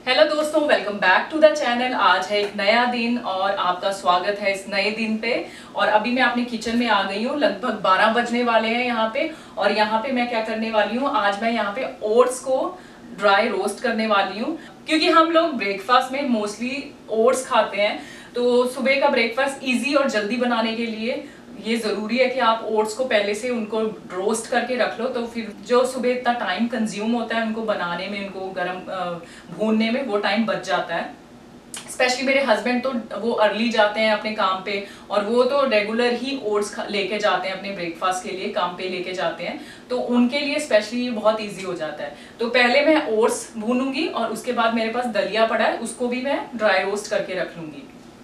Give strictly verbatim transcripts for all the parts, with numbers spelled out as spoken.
Hello दोस्तों, welcome back to the channel. आज है एक नया दिन और आपका स्वागत है इस नए दिन पे। और अभी मैं अपने किचन में आ गई हूँ। लगभग बारह बजने वाले हैं यहाँ पे। और यहाँ पे मैं क्या करने वाली हूँ, आज मैं यहाँ पे ओट्स को ड्राई रोस्ट करने वाली हूँ। क्योंकि हम लोग ब्रेकफास्ट में मोस्टली ओट्स खाते हैं, तो सुबह का ब्रेकफास्ट ईजी और जल्दी बनाने के लिए ये जरूरी है कि आप ओट्स को पहले से उनको रोस्ट करके रख लो, तो फिर जो सुबह इतना टाइम कंज्यूम होता है उनको बनाने में, उनको गर्म भूनने में, वो टाइम बच जाता है। स्पेशली मेरे हस्बैंड तो वो अर्ली जाते हैं अपने काम पे, और वो तो रेगुलर ही ओट्स लेके जाते हैं अपने ब्रेकफास्ट के लिए, काम पे लेके जाते हैं, तो उनके लिए स्पेशली ये बहुत इजी हो जाता है। तो पहले मैं ओट्स भूनूंगी और उसके बाद मेरे पास दलिया पड़ा है, उसको भी मैं ड्राई रोस्ट करके रख लूंगी।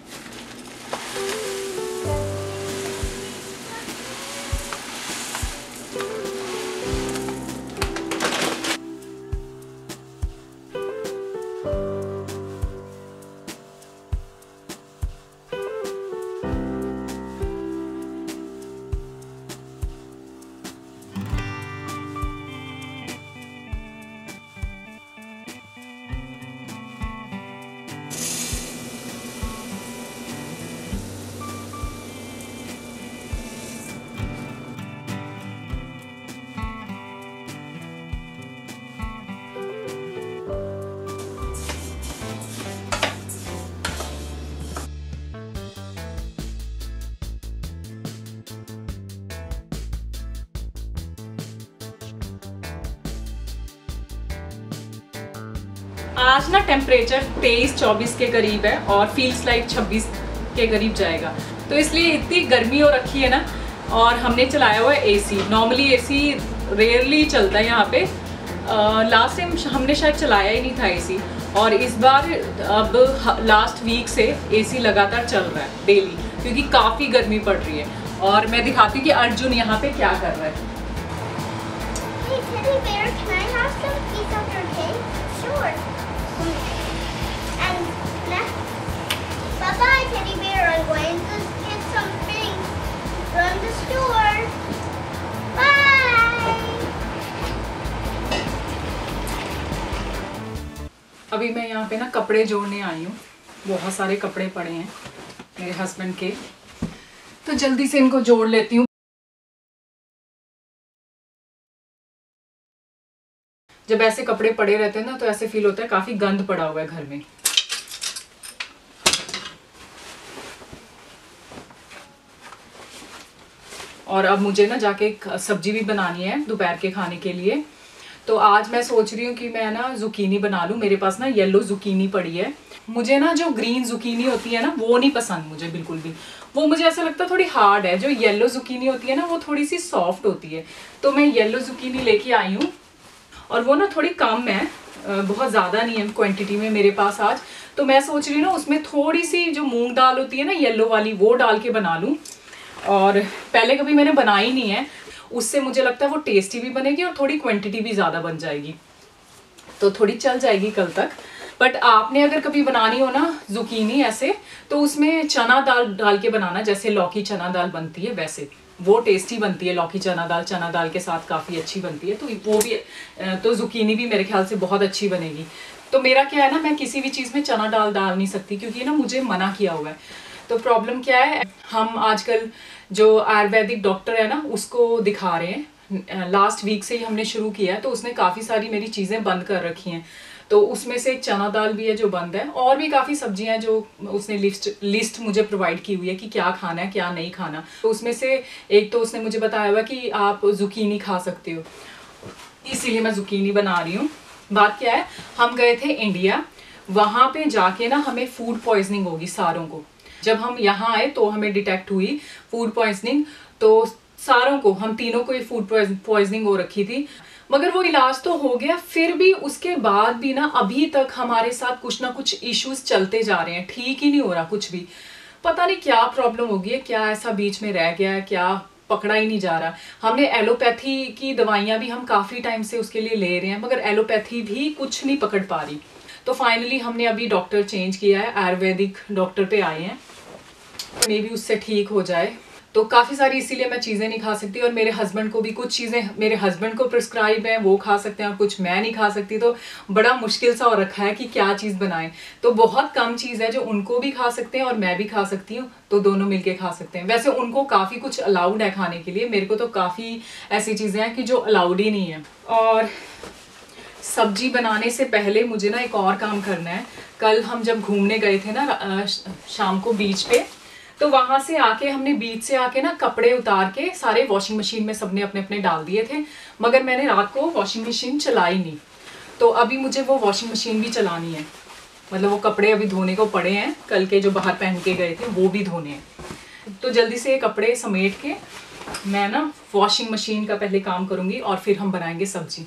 आज ना टेम्परेचर तेईस चौबीस के करीब है और फील्स लाइक छब्बीस के करीब जाएगा, तो इसलिए इतनी गर्मी हो रखी है ना। और हमने चलाया हुआ है एसी। नॉर्मली एसी रेयरली चलता है यहाँ पे। लास्ट टाइम हमने शायद चलाया ही नहीं था एसी, और इस बार अब लास्ट वीक से एसी लगातार चल रहा है डेली, क्योंकि काफ़ी गर्मी पड़ रही है। और मैं दिखाती हूँ कि अर्जुन यहाँ पे क्या कर रहा है। Bye-bye, teddy bear. I'm going to get some things from the store. Bye. अभी मैं यहाँ पे ना कपड़े जोड़ने आई हूँ। बहुत सारे कपड़े पड़े हैं मेरे हस्बैंड के, तो जल्दी से इनको जोड़ लेती हूँ। जब ऐसे कपड़े पड़े रहते हैं ना, तो ऐसे फील होता है काफी गंद पड़ा हुआ है घर में। और अब मुझे ना जाके सब्जी भी बनानी है दोपहर के खाने के लिए। तो आज मैं सोच रही हूँ कि मैं ना जुकीनी बना लूँ। मेरे पास ना येलो जुकीनी पड़ी है। मुझे ना जो ग्रीन जुकीनी होती है ना, वो नहीं पसंद मुझे बिल्कुल भी। वो मुझे ऐसा लगता है थोड़ी हार्ड है। जो येलो जुकीनी होती है ना, वो थोड़ी सी सॉफ्ट होती है। तो मैं येलो जुकीनी लेके आई हूँ, और वो ना थोड़ी कम है, बहुत ज़्यादा नहीं है क्वांटिटी में मेरे पास आज। तो मैं सोच रही हूँ ना उसमें थोड़ी सी जो मूंग दाल होती है ना येलो वाली, वो डाल के बना लूँ। और पहले कभी मैंने बनाई नहीं है, उससे मुझे लगता है वो टेस्टी भी बनेगी और थोड़ी क्वांटिटी भी ज़्यादा बन जाएगी, तो थोड़ी चल जाएगी कल तक। बट आपने अगर कभी बनानी हो ना जुकीनी ऐसे, तो उसमें चना दाल डाल के बनाना, जैसे लौकी चना दाल बनती है वैसे वो टेस्टी बनती है। लौकी चना दाल चना दाल के साथ काफ़ी अच्छी बनती है, तो वो भी, तो जुकीनी भी मेरे ख्याल से बहुत अच्छी बनेगी। तो मेरा क्या है ना, मैं किसी भी चीज़ में चना दाल डाल नहीं सकती, क्योंकि ना मुझे मना किया हुआ है। तो प्रॉब्लम क्या है, हम आजकल जो आयुर्वेदिक डॉक्टर है ना, उसको दिखा रहे हैं। लास्ट वीक से ही हमने शुरू किया है, तो उसने काफ़ी सारी मेरी चीज़ें बंद कर रखी हैं। तो उसमें से एक चना दाल भी है जो बंद है, और भी काफ़ी सब्जियां हैं जो उसने लिस्ट लिस्ट मुझे प्रोवाइड की हुई है कि क्या खाना है क्या नहीं खाना। तो उसमें से एक तो उसने मुझे बताया हुआ कि आप जुकीनी खा सकते हो, इसीलिए मैं जुकीनी बना रही हूँ। बात क्या है, हम गए थे इंडिया, वहाँ पे जाके ना हमें फूड पॉइजनिंग होगी सारों को। जब हम यहाँ आए तो हमें डिटेक्ट हुई फूड पॉइजनिंग, तो सारों को, हम तीनों को ये फूड पॉइजनिंग हो रखी थी। मगर वो इलाज तो हो गया, फिर भी उसके बाद भी ना अभी तक हमारे साथ कुछ ना कुछ इश्यूज चलते जा रहे हैं। ठीक ही नहीं हो रहा कुछ भी, पता नहीं क्या प्रॉब्लम हो गई है, क्या ऐसा बीच में रह गया है, क्या पकड़ा ही नहीं जा रहा। हमने एलोपैथी की दवाइयाँ भी हम काफ़ी टाइम से उसके लिए ले रहे हैं, मगर एलोपैथी भी कुछ नहीं पकड़ पा रही। तो फाइनली हमने अभी डॉक्टर चेंज किया है, आयुर्वेदिक डॉक्टर पे आए हैं, मे भी उससे ठीक हो जाए। तो काफ़ी सारी इसीलिए मैं चीज़ें नहीं खा सकती, और मेरे हस्बैंड को भी कुछ चीज़ें मेरे हस्बैंड को प्रिस्क्राइब हैं, वो खा सकते हैं, और कुछ मैं नहीं खा सकती। तो बड़ा मुश्किल सा हो रखा है कि क्या चीज़ बनाएं। तो बहुत कम चीज़ है जो उनको भी खा सकते हैं और मैं भी खा सकती हूँ, तो दोनों मिलके खा सकते हैं। वैसे उनको काफ़ी कुछ अलाउड है खाने के लिए, मेरे को तो काफ़ी ऐसी चीज़ें हैं कि जो अलाउड ही नहीं है। और सब्जी बनाने से पहले मुझे ना एक और काम करना है। कल हम जब घूमने गए थे ना शाम को बीच पे, तो वहां से आके हमने बीच से आके ना कपड़े उतार के सारे वॉशिंग मशीन में सबने अपने अपने डाल दिए थे, मगर मैंने रात को वॉशिंग मशीन चलाई नहीं। तो अभी मुझे वो वॉशिंग मशीन भी चलानी है, मतलब वो कपड़े अभी धोने को पड़े हैं, कल के जो बाहर पहन के गए थे वो भी धोने हैं। तो जल्दी से ये कपड़े समेट के मैं ना वॉशिंग मशीन का पहले काम करूंगी और फिर हम बनाएंगे सब्जी।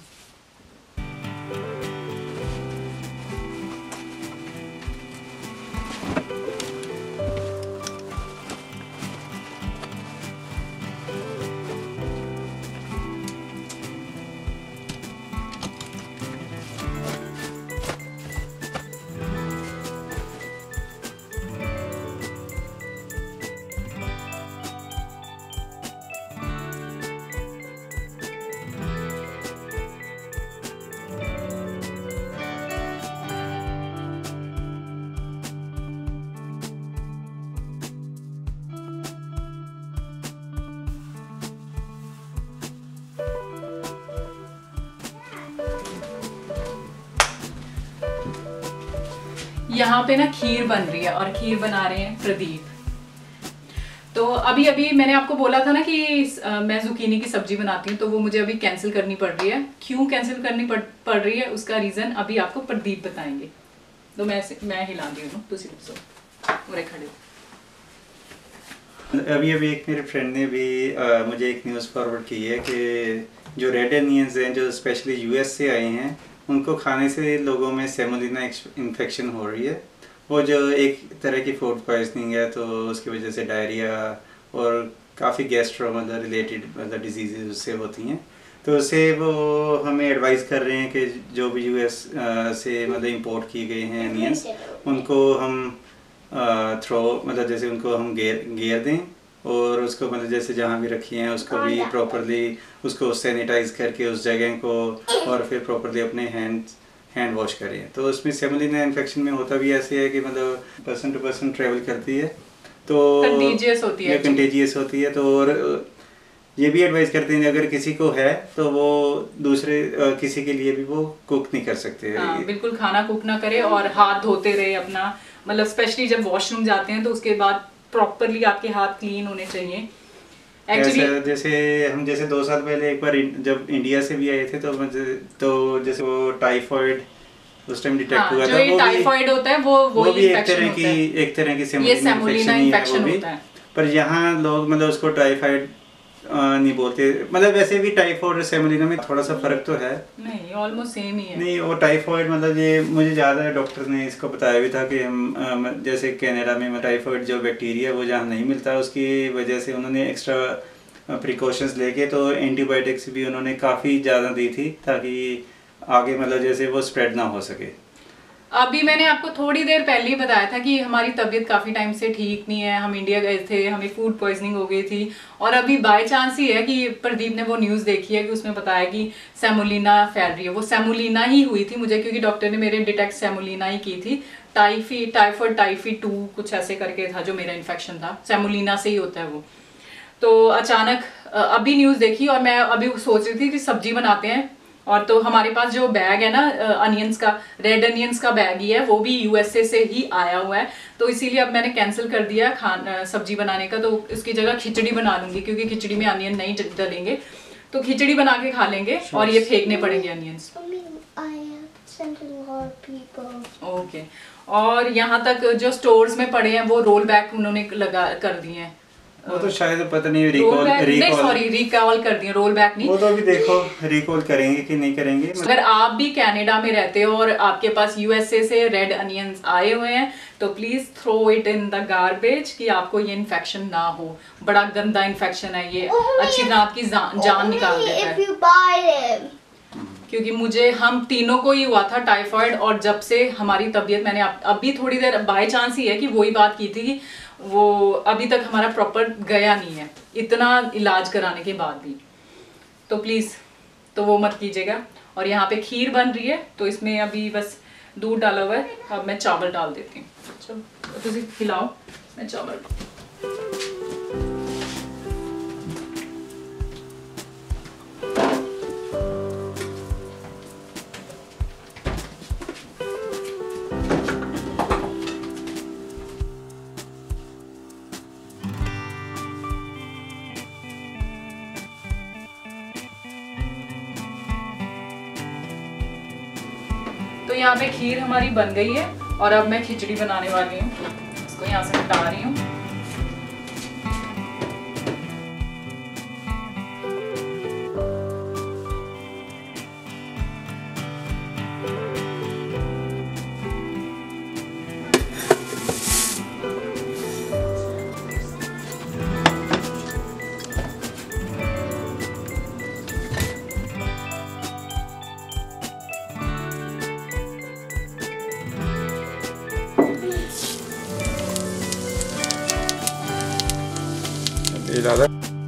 यहाँ पे ना खीर बन रही है और खीर बना रहे हैं प्रदीप। तो अभी अभी मैंने आपको बोला था ना कि आ, मैं जुकीनी की सब्जी बनाती हूँ, तो वो मुझे अभी कैंसिल करनी पड़ रही है। क्यों कैंसिल करनी पड़ पड़ रही है उसका रीजन अभी आपको प्रदीप बताएंगे। तो मैं मैं हिला दी हूँ, तुसी दसो और खड़े। अभी अभी एक मेरे फ्रेंड ने भी आ, मुझे एक न्यूज़ फॉरवर्ड की है कि जो रेड अनियंस हैं जो स्पेशली यूएस से आए हैं, उनको खाने से लोगों में सेमोलिना इन्फेक्शन हो रही है। वो जो एक तरह की फूड पॉइजनिंग है, तो उसकी वजह से डायरिया और काफ़ी गैस्ट्रो मतलब रिलेटेड मतलब डिजीज़ उससे होती हैं। तो उससे वो हमें एडवाइस कर रहे हैं कि जो भी यूएस से मतलब इंपोर्ट किए गए हैं अनियंस, उनको हम थ्रो मतलब जैसे उनको हम गेर गेर दें, और उसको मतलब जैसे जहाँ भी रखी हैं उसको भी प्रॉपरली उसको सैनिटाइज करके उस जगह को, और फिर प्रॉपरली अपने हैंड हैंड वॉश करें। तो उसमें सेमोलिना इन्फेक्शन में होता भी ऐसे है कि मतलब पर्सन टू पर्सन ट्रेवल करती है, तो कंटेजियस होती है कंटेजियस होती है। तो और ये भी एडवाइस करते हैं अगर किसी को है तो वो दूसरे किसी के लिए भी वो कुक नहीं कर सकते। हाँ, बिल्कुल खाना कुक ना करे और हाथ धोते रहे अपना, मतलब स्पेशली जब वॉशरूम जाते हैं तो उसके बाद प्रॉपरली आपके हाथ क्लीन होने चाहिए। एक्चुअली जैसे हम जैसे दो साल पहले एक बार जब इंडिया से भी आए थे, तो तो जैसे वो टाइफॉइड उस टाइम डिटेक्ट हाँ, हुआ था। वो टाइफॉइड होता है वो वो, वो भी एक तरह की एक तरह की सेमोलिना इन्फेक्शन होता है। पर यहाँ लोग मतलब उसको टाइफाइड नहीं बोलते, मतलब वैसे भी टाइफॉइड और सेमोलिना में थोड़ा सा फर्क तो है, नहीं ऑलमोस्ट सेम ही है। नहीं वो टाइफॉइड मतलब ये मुझे ज़्यादा डॉक्टर ने इसको बताया भी था कि हम जैसे कनाडा में टाइफॉइड जो बैक्टीरिया वो जहाँ नहीं मिलता, उसकी वजह से उन्होंने एक्स्ट्रा प्रिकॉशंस लेके तो एंटीबायोटिक्स भी उन्होंने काफ़ी ज़्यादा दी थी ताकि आगे मतलब जैसे वो स्प्रेड ना हो सके। अभी मैंने आपको थोड़ी देर पहले ही बताया था कि हमारी तबीयत काफ़ी टाइम से ठीक नहीं है, हम इंडिया गए थे, हमें फूड पॉइजनिंग हो गई थी, और अभी बाय चांस ही है कि प्रदीप ने वो न्यूज़ देखी है कि उसमें बताया कि सेमोलिना फैल रही है। वो सेमोलिना ही हुई थी मुझे, क्योंकि डॉक्टर ने मेरे डिटेक्ट सेमोलिना ही की थी। टाइफी टाइफॉइड टाइफी टू कुछ ऐसे करके था जो मेरा इन्फेक्शन था, सेमोलिना से ही होता है वो। तो अचानक अभी न्यूज़ देखी और मैं अभी सोच रही थी कि सब्जी बनाते हैं, और तो हमारे पास जो बैग है ना अनियंस का, रेड अनियंस का बैग ही है, वो भी यूएसए से ही आया हुआ है। तो इसीलिए अब मैंने कैंसिल कर दिया खान सब्जी बनाने का, तो उसकी जगह खिचड़ी बना लूंगी, क्योंकि खिचड़ी में अनियन नहीं डलेंगे, तो खिचड़ी बना के खा लेंगे और ये फेंकने पड़ेंगे अनियंस। ओके, और यहाँ तक जो स्टोर्स में पड़े हैं वो रोल बैक उन्होंने लगा कर दिए हैं। वो तो शायद पता नहीं रिकॉल नहीं सॉरी रिकॉल कर दिए, रोल बैक नहीं। वो तो अभी देखो रिकॉल करेंगे कि नहीं करेंगे। अगर आप भी कनाडा में रहते हो और आपके पास यूएसए से रेड अनियंस आए हुए हैं, तो please throw it in the garbage कि आपको ये इन्फेक्शन ना हो। बड़ा गंदा इन्फेक्शन है ये, अच्छी तरह आपकी जान निकाल देता है। क्योंकि मुझे हम तीनों को ही हुआ था टाइफाइड, और जब से हमारी तबीयत, मैंने अभी थोड़ी देर बाय चांस ही है कि वही बात की थी कि वो अभी तक हमारा प्रॉपर गया नहीं है इतना इलाज कराने के बाद भी। तो प्लीज़ तो वो मत कीजिएगा। और यहाँ पे खीर बन रही है, तो इसमें अभी बस दूध डाला हुआ है। अब मैं चावल डाल देती हूँ। चलो तो तुम खिलाओ, मैं चावल। तो यहाँ पे खीर हमारी बन गई है और अब मैं खिचड़ी बनाने वाली हूँ। इसको यहाँ से हटा रही हूँ। ज़्यादा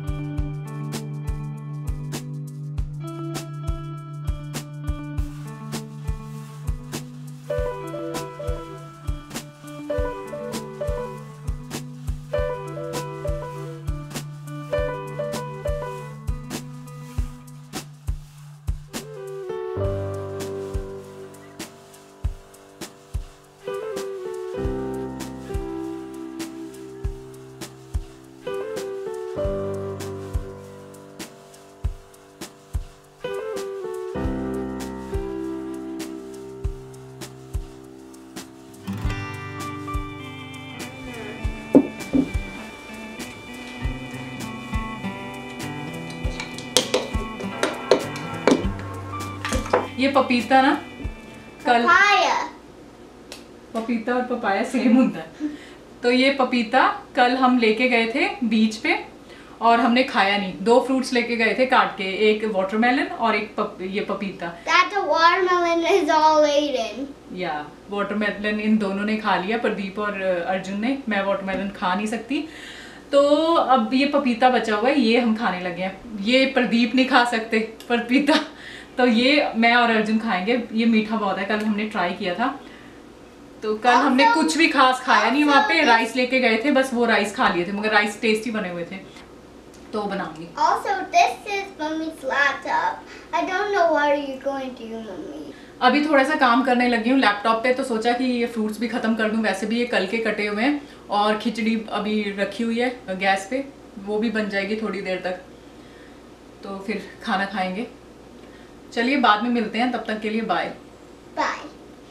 ये पपीता ना कल Papaya. पपीता और पपाया सेम होता है। तो ये पपीता कल हम लेके गए थे बीच पे और हमने खाया नहीं। दो फ्रूट्स लेके गए थे काट के, एक वाटरमेलन और एक पप, ये पपीता। That the watermelon is all eaten. या वाटरमेलन इन दोनों ने खा लिया, प्रदीप और अर्जुन ने। मैं वाटरमेलन खा नहीं सकती, तो अब ये पपीता बचा हुआ है, ये हम खाने लगे हैं। ये प्रदीप नहीं खा सकते पपीता, तो ये मैं और अर्जुन खाएंगे। ये मीठा बहुत है, कल हमने ट्राई किया था। तो कल हमने कुछ भी खास खाया नहीं, वहाँ पे राइस लेके गए थे, बस वो राइस खा लिए थे, मगर राइस टेस्टी बने हुए थे, तो बनाऊंगी। Also, this is Mummy's laptop. I don't know what are you going to do, Mummy. अभी थोड़ा सा काम करने लगी हूँ लैपटॉप पे, तो सोचा कि ये फ्रूट्स भी खत्म कर दूँ। वैसे भी ये कल के कटे हुए हैं और खिचड़ी अभी रखी हुई है गैस पे, वो भी बन जाएगी थोड़ी देर तक, तो फिर खाना खाएंगे। चलिए बाद में मिलते हैं, तब तक के लिए बाय Bye.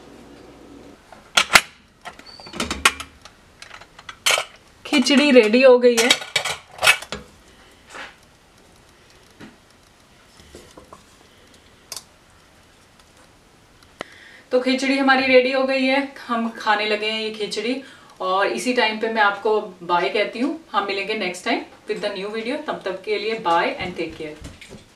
खिचड़ी रेडी हो गई है। तो खिचड़ी हमारी रेडी हो गई है, हम खाने लगे हैं ये खिचड़ी। और इसी टाइम पे मैं आपको बाय कहती हूँ। हम मिलेंगे next time with the new video. तब तक के लिए बाय एंड टेक केयर।